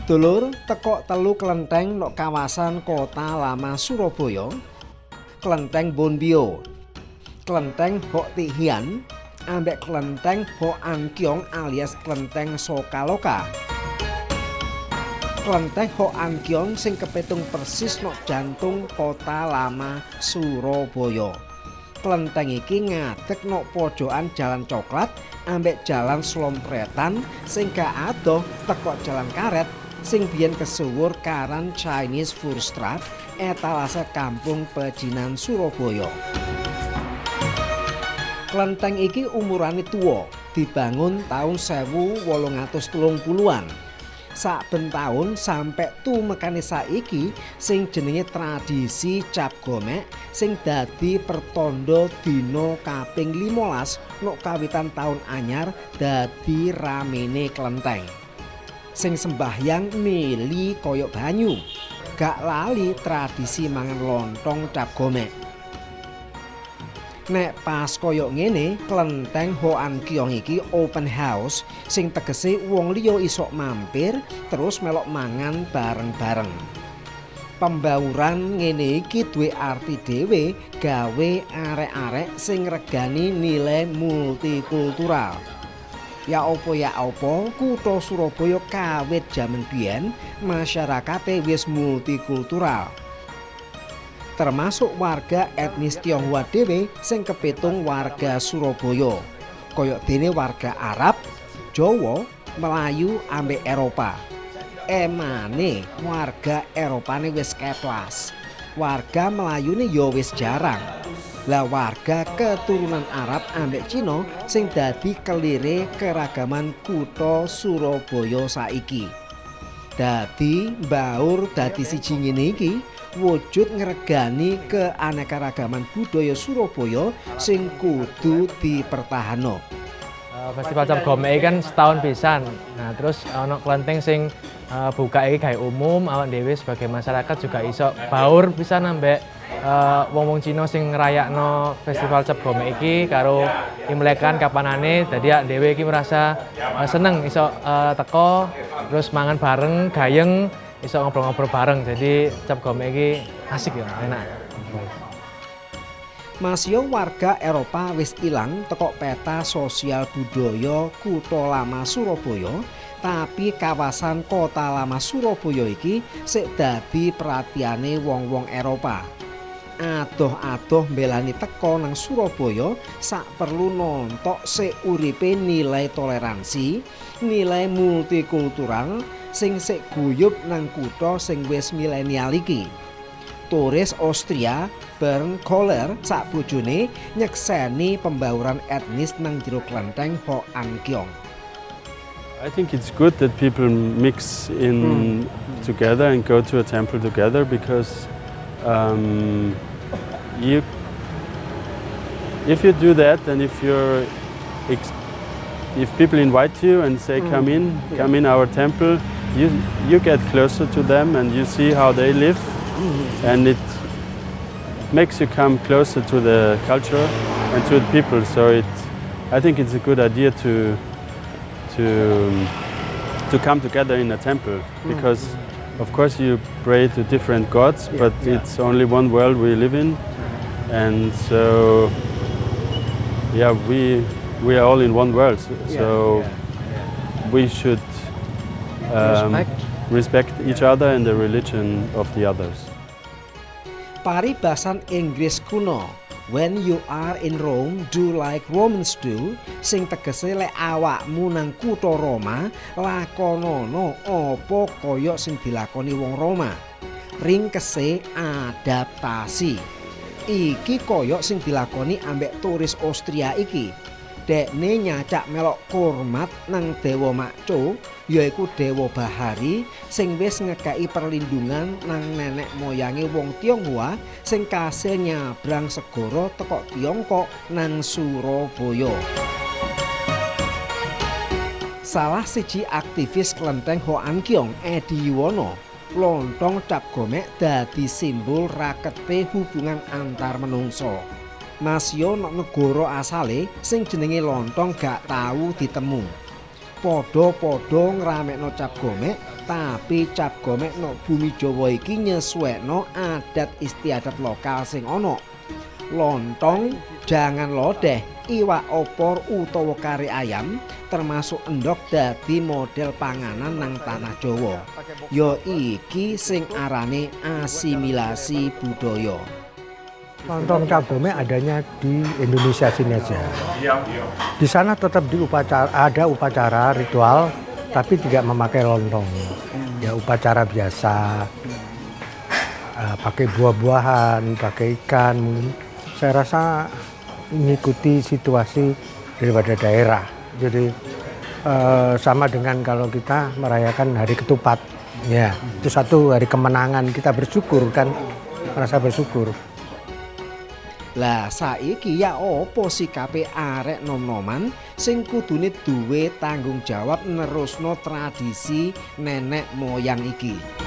Sedulur teko telu kelenteng nok kawasan Kota Lama Surabaya, Kelenteng Bonbio, Kelenteng Hok Tihian, ambek Kelenteng Hok Ankyong alias Kelenteng Sokaloka. Kelenteng Hok Ankyong sing kepitung persis nok jantung Kota Lama Surabaya. Kelenteng iki ngadeg nok pojokan Jalan Coklat ambek Jalan Slompretan sing gak adoh teko Jalan Karet sing biyen kesuwur karan Chinese Voorstraat etalase Kampung Pecinan Surabaya. Kelenteng iki umurane tuwa, dibangun tahun 1830-an. Saben taun sampe tumekane saiki sing jenenge tradisi cap gomek sing dadi pertanda dina kaping 15 nok kawitan taun anyar dadi ramene kelenteng. Sing sembahyang mili koyok banyu, gak lali tradisi mangan lontong cap gomek. Nek pas koyok ngene, Kelenteng Hok Ankyong iki open house sing tegese wong liya isok mampir terus melok mangan bareng-bareng. Pembauran ngene iki duwe arti dhewe gawe arek-arek sing regani nilai multikultural. Ya opo, kutha Surabaya kawit jaman biyen masyarakate wis multikultural. Termasuk warga etnis Tionghoa dhewe sing kepitung warga Surabaya. Kaya dene warga Arab, Jawa, Melayu ambek Eropa. Emane warga Eropane wis keplas. Warga Melayune ya wis jarang. Lah warga keturunan Arab ambek Cina sing dadi kelire keragaman kutha Surabaya saiki. Dadi mbaur dadi siji ngene iki wujud ngregani keanekaragaman budaya Surabaya sing kudu dipertahanno. Festival Cap Gomek kan setahun pisan. Nah, terus ana kelenteng sing buka iki gawe umum, awak dhewe sebagai masyarakat juga iso baur pisan ambek wong-wong Cina sing ngrayakno Festival Cap Gomek iki karo imlekan kapanane. Dadi awak dhewe iki merasa seneng iso teko terus mangan bareng, gayeng, iso ngobrol-ngobrol bareng. Jadi Cap Gomek iki asik ya, enak. Masya warga Eropa wis ilang teko peta sosial budaya Kutha Lama Surabaya, tapi kawasan Kota Lama Surabaya iki sik dadi perhatiane wong-wong Eropa. Adoh-adoh mbelani teko nang Surabaya sak perlu nontok sik uripe nilai toleransi, nilai multikultural sing sik guyub nang kutha sing wis milenial iki. Turis Austria Bernd Kohler sak bojone nyekseni pembauran etnis nang jero Kelenteng Hok Ankyong. I think it's good that people mix in together and go to a temple together because if you do that and if people invite you and say come in our temple, you get closer to them and you see how they live. And it makes you come closer to the culture and to the people. So I think it's a good idea to come together in a temple because, of course, you pray to different gods, but it's only one world we live in, and so yeah, we are all in one world. So we should respect each other and the religion of the others. Paribasan Inggris kuno, when you are in Rome, do like Romans do, sing tegese lek awakmu nang kutha Roma, lakonono apa kaya sing dilakoni wong Roma. Ringkese adaptasi. Iki kaya sing dilakoni ambek turis Austria iki. Dekne nyacak melok kurmat nang Dewa Makco, yaiku Dewa Bahari sing wis ngekei perlindungan nang nenek moyange wong Tionghoa sing kasil nyabrang segara teko Tiongkok nang Surabaya. Salah siji aktivis Kelenteng Hok Ankyong, Edi Yuwono, lontong cap gomek dadi simbol rakete hubungan antar menungso. Masya nok negara asale sing jenenge lontong gak tau ditemu. Podo-podo ngramekno cap gomek Tapi cap gomek no bumi Jawa iki nyesuwekno adat istiadat lokal sing ana. Lontong, jangan lodeh, iwak opor utawa kari ayam termasuk endhog dadi model panganan nang tanah Jawa. Ya iki sing arane asimilasi budaya. Lontong cap gomek adanya di Indonesia sini aja. Di sana tetap ada upacara ritual, tapi tidak memakai lontong. Ya upacara biasa, pakai buah-buahan, pakai ikan. Saya rasa mengikuti situasi daripada daerah. Jadi sama dengan kalau kita merayakan hari ketupat. Ya, itu satu hari kemenangan, kita bersyukur kan, merasa bersyukur. Lah saiki ya opo sikape arek nom-noman sing kudune duwe tanggung jawab nerusno tradisi nenek moyang iki.